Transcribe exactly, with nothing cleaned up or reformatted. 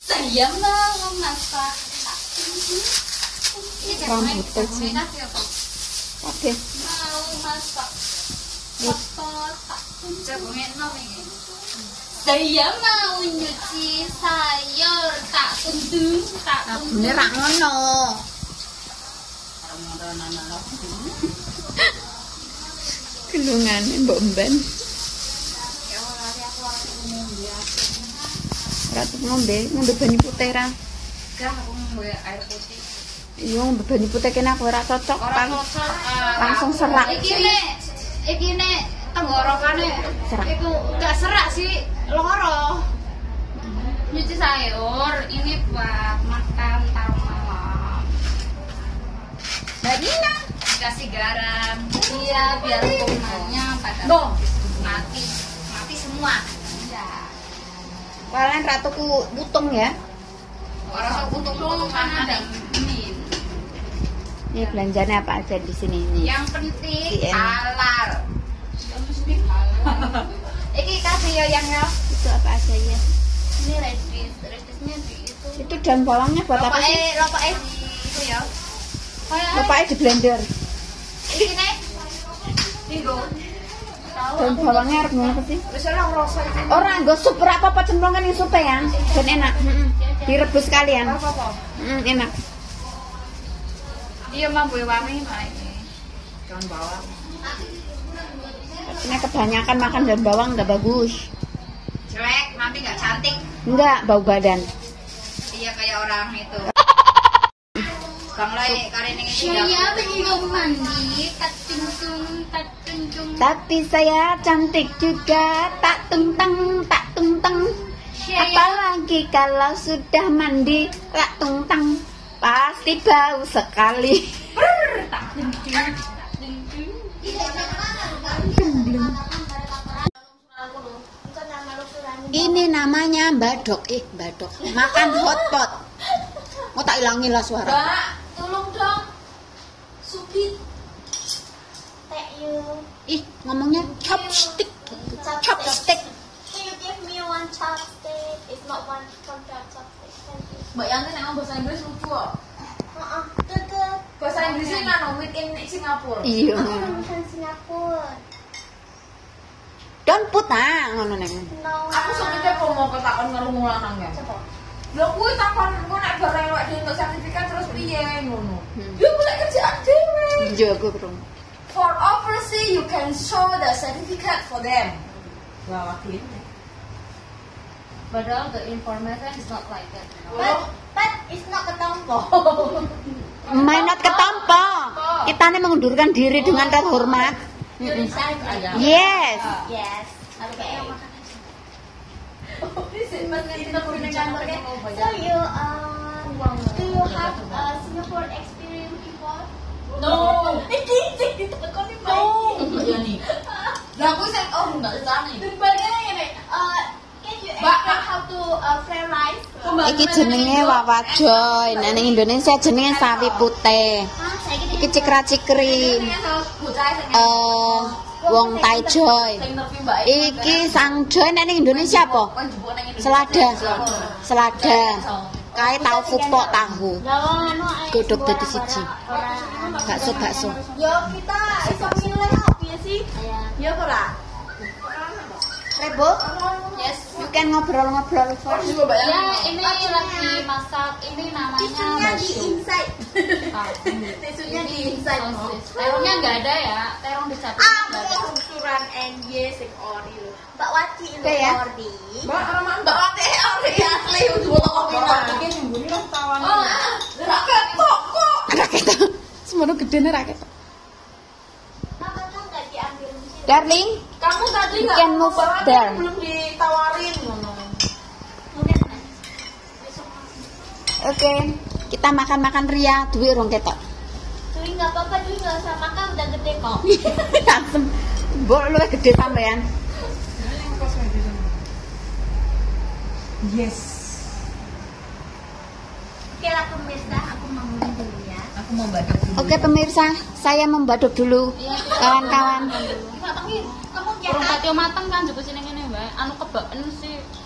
Saya mau masak rambutnya sih. Oke. mau masak apa saya mau nyuci sayur tak tundung tak tundung Bener rak ngono. Gelungane mbok mben. Ratu ngombe, ngombe banyu putih ra. gak aku ngombe air putih Iya, ngombe banyu putih kene aku ora cocok. orang Lang- cocok langsung serak. iki nek iki nek tenggorokane Serak. itu gak serak sih loro nyuci sayur ini buat makan taruh malam Mbak Nina. dikasih garam iya biar kumannya pada Loh. mati mati semua iya Kalian ratuku butung ya. orang butuh kan ada min Ini belanjanya apa aja di sini nih? yang penting Iya. halal yang mesti halal iki kasih ya yang ya Itu apa aja ya? ini redis redisnya di itu Itu daun bawangnya buat apa sih? lopaknya lopaknya di itu ya kayak Lupanya di blender. ini nih minggu Daun bawangnya harus apa sih? bisa lah rasa itu Orang nggo sup ora apa-apa cemplungkan yang sup ya. Dan enak. Mm-mm. Direbus kalian. apa-apa Mm, enak. dia mau boleh wangi mana ini daun bawang Ini kebanyakan makan daun bawang nggak bagus. jelek nanti nggak cantik Enggak, bau badan. iya kayak orang itu Bang Lai kali ini Saya belum mandi, tak tuntung, tak tuntung. Tapi saya cantik juga, tak tungtang, tak tungtang. Apalagi kalau sudah mandi, tak tungtang. Pasti bau sekali. tak tuntung tak tuntung Ini namanya badok, eh badok. Makan hotpot. Mau tak ilangin lah suara. Mbak, tolong dong. Subit. Thank you. Ih, ngomongnya chopstick. Chopstick. Can you give me one chopstick? It's not one control chopstick. Thank you. Mbak Yanti nek ngomong bahasa Inggris lucu kok. Uh-uh. Tutup. Bahasa Inggrisnya kan with in Singapura. Iya. Aku bukan Singapura. Don't put ah, ngono neng. No. Aku soalnya kok mau ketakon karo wong lanang ya. Coba. Lho kuwi takon engko nek bareng lek untuk sertifikat terus piye ngono. Hmm. Ya boleh kerjaan dhewe. Iya, gue bro. For overseas you can show the certificate for them. Lah wakin. padahal the information is not like that But, but it's not ketompo. Mainat ketompo. Kita nih mengundurkan diri dengan terhormat. You resign. Yes. Yes. Okay. Kita berbincang Okay. So you um, do you have uh, Singapore experience before? No. Iki cek di tempat kau ni No. Iya nih. Lah aku sing oh enggak tani. Dan bagaimana ini? Uh, can you explain how to uh, fried rice? Iki jenenge wawajoy. Nah, ning Indonesia jenenge sawi putih. Ah, saya gini. Iki cikra-cikri. Eh, wong Taijoy. Iki sangjoy nek ning Indonesia apa? Selada. Selada. Kae tau fupok tahu. Lawang anu ay. Godhog dadi siji. Bakso-bakso. Yo kita iso milih apa ya sih? Yo ora. Rebo, yes you can ngobrol-ngobrol first. ya ini lagi masak ini namanya Tisunya di bakso inside. Ah, Tisunya di inside. terongnya nggak ada ya terong di satu Ah, nggak ada ukuran N Y sing ori lho. Mbak Wati lho Oke ya. ori. Mbak Rama Mbak Ate ori asli udah foto kopi nah. Iki nyembuni nang tawan. Oh, ora ketok kok. Raket. Semono gedene raket. Kenapa kan enggak diambil di sini? Darling, Kamu tadi You nggak can move Mbak Ate there. belum ditawarin ngono. Mungkin besok. oke. Kita makan-makan ria, duit rong ketok. Dwi enggak apa-apa, Dwi enggak usah makan udah gede kok. Asem. Mbok luwih gede sampean. Yes. Oke lah pemirsa, aku mau mulai dulu ya. Aku mau badok dulu. Oke pemirsa, saya membadok dulu. Kawan-kawan. matang iki Kamu kurang jangan patio matang kan juga sini ngene mbak anu kebaken sih